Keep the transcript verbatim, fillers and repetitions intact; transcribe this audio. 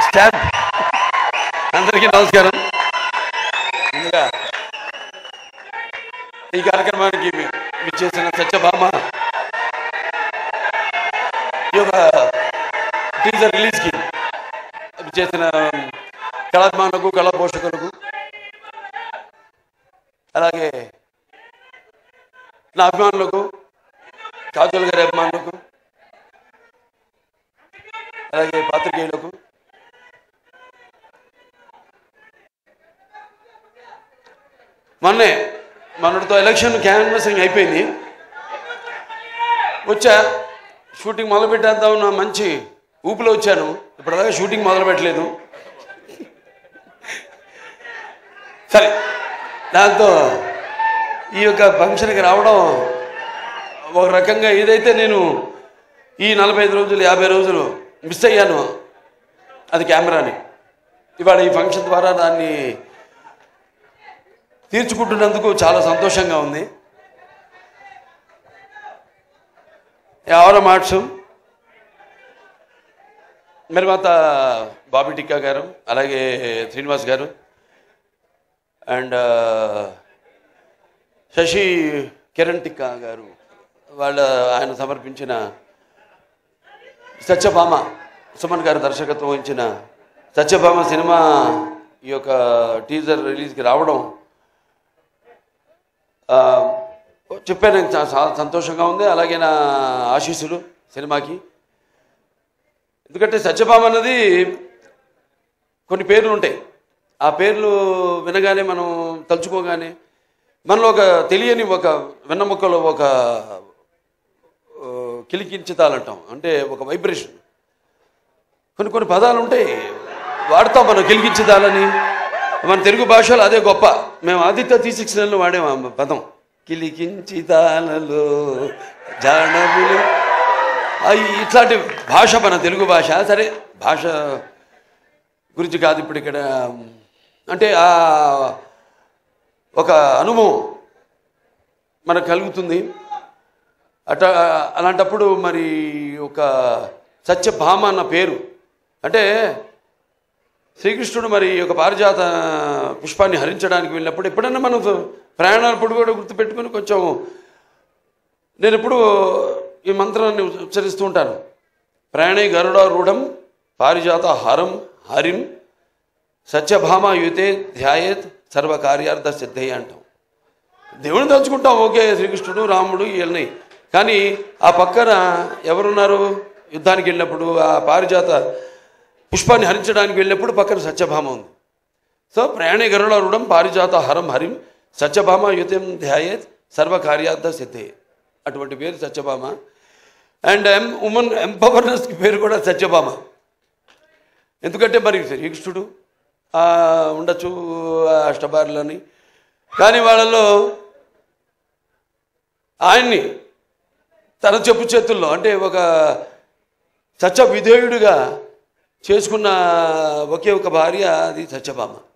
అందరికీ నమస్కారం. ముందుగా ఈ కార్యక్రమానికి విచ్చేసిన సత్యభామ ఈ యొక్క టీజర్ రిలీజ్కి విచ్చేసిన కళాభిమానులకు కళా పోషకులకు అలాగే నా అభిమానులకు కాజల్ గారి అభిమానులకు అలాగే పాత్రికేయులకు మొన్నే మొన్నటితో ఎలక్షన్ క్యాన్వసింగ్ అయిపోయింది. వచ్చా షూటింగ్ మొదలు పెట్టేద్దాం నా మంచి ఊపిలో వచ్చాను. ఇప్పటిదాకా షూటింగ్ మొదలు పెట్టలేదు. సరే, దాంతో ఈ యొక్క ఫంక్షన్కి రావడం ఒక రకంగా ఏదైతే నేను ఈ నలభై ఐదు రోజులు యాభై రోజులు మిస్ అయ్యాను అది కెమెరాని, ఇవాళ ఈ ఫంక్షన్ ద్వారా దాన్ని తీర్చుకుంటున్నందుకు చాలా సంతోషంగా ఉంది. ఎవరో మార్చు నిర్మాత బాబీ టిక్కా గారు, అలాగే శ్రీనివాస్ గారు అండ్ శశి కిరణ్ టిక్కా గారు, వాళ్ళ ఆయన సమర్పించిన సత్యభామ, సుమన్ గారు దర్శకత్వం వహించిన సత్యభామ సినిమా ఈ యొక్క టీజర్ రిలీజ్కి రావడం చెప్పాను, చాలా సంతోషంగా ఉంది. అలాగే నా ఆశీస్సులు సినిమాకి. ఎందుకంటే సత్యభామ అన్నది కొన్ని పేర్లు ఉంటాయి. ఆ పేర్లు వినగానే మనం తలుచుకోగానే మనలో ఒక తెలియని ఒక వెన్నముక్కలో ఒక కిలికించుతాలంటాం, అంటే ఒక వైబ్రేషన్. కొన్ని కొన్ని పదాలు ఉంటాయి వాడతాం మనం కిలికించుతాలని. మన తెలుగు భాషలో అదే గొప్ప. మేము ఆదిత్య త్రీ సిక్స్ నైన్లో వాడేము ఆ పదం, కిలికించితాలలో జానబులు. ఇట్లాంటి భాష మన తెలుగు భాష. సరే, భాష గురించి కాదు ఇప్పుడు ఇక్కడ. అంటే ఆ ఒక అనుభవం మనకు కలుగుతుంది. అట అలాంటప్పుడు మరి ఒక సత్యభామ అన్న పేరు అంటే శ్రీకృష్ణుడు మరి ఒక పారిజాత పుష్పాన్ని హరించడానికి వెళ్ళినప్పుడు ఎప్పుడన్నా మనం ప్రయాణాలప్పుడు కూడా గుర్తుపెట్టుకుని కొంచెం నేను ఎప్పుడు ఈ మంత్రాన్ని ఉచ్చరిస్తూ ఉంటాను. ప్రయాణే గరుడారూఢం పారిజాత హరం హరిం సత్యభామ యుతే ధ్యాయేత్ సర్వకార్యార్థ సిద్ధయ్య అంటాం. దేవుని తలుచుకుంటాం, ఓకే, శ్రీకృష్ణుడు రాముడు ఇవన్నీ. కానీ ఆ పక్కన ఎవరున్నారు? యుద్ధానికి వెళ్ళినప్పుడు ఆ పారిజాత పుష్పాన్ని హరించడానికి వెళ్ళినప్పుడు పక్కన సత్యభామ ఉంది. సో ప్రయాణే గరుడారూఢం పారిజాత హరం హరిం సత్యభామ యుతం ధ్యాయేత్ సర్వకార్యార్థ సిద్ధే. అటువంటి పేరు సత్యభామ. అండ్ ఎం ఉమెన్ ఎంపవర్నెస్కి పేరు కూడా సత్యభామ. ఎందుకంటే మరి శ్రీకృష్ణుడు ఉండొచ్చు అష్టభార్యలని, కానీ వాళ్ళలో ఆయన్ని తన చెప్పు చేతుల్లో అంటే ఒక సత్య విధేయుడిగా చేసుకున్న ఒకే ఒక భార్య అది సత్యభామ.